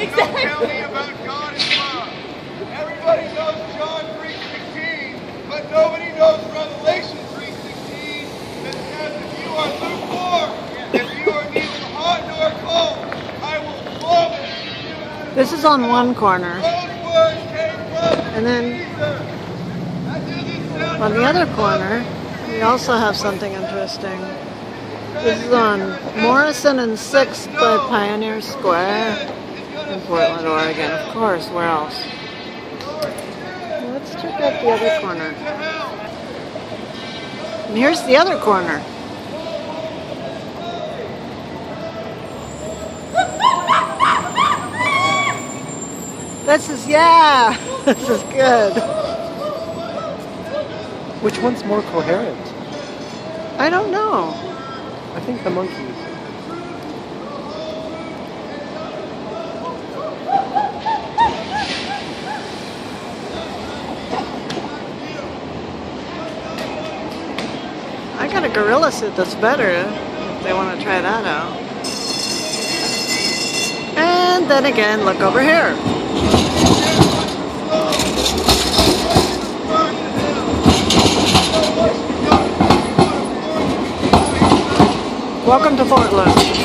Exactly. Tell me about God and love. Everybody knows John 3:16, but nobody knows Revelation 3:16 that says if you are lukewarm, if you are neither hot nor cold, I will vomit you out of This is on one corner. Those words came from And then Jesus. That doesn't sound on the very other corner, lovely. we also have something interesting. This is on Morrison and 6th by Pioneer Square in Portland, Oregon. Of course, where else? Let's check out the other corner. And here's the other corner. This is, yeah, this is good. Which one's more coherent? I don't know. I think the monkey. I got a gorilla suit that's better if they want to try that out. And then again, look over here. Welcome to Portland.